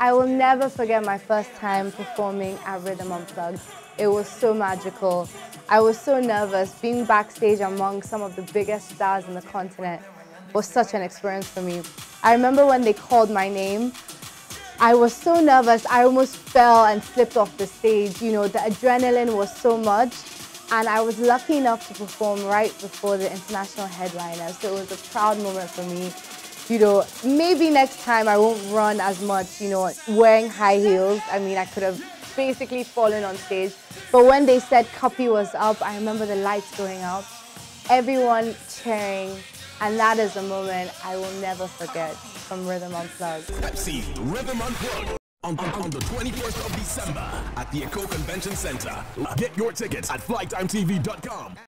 I will never forget my first time performing at Rhythm Unplugged. It was so magical. I was so nervous. Being backstage among some of the biggest stars in the continent was such an experience for me. I remember when they called my name, I was so nervous. I almost fell and slipped off the stage. You know, the adrenaline was so much. And I was lucky enough to perform right before the international headliner. So it was a proud moment for me. You know, maybe next time I won't run as much, you know, wearing high heels. I mean, I could have basically fallen on stage. But when they said Cuppy was up, I remember the lights going up, everyone cheering, and that is a moment I will never forget from Rhythm Unplugged. Pepsi Rhythm Unplugged on the 21st of December at the Eco Convention Center. Get your tickets at flytimetv.com.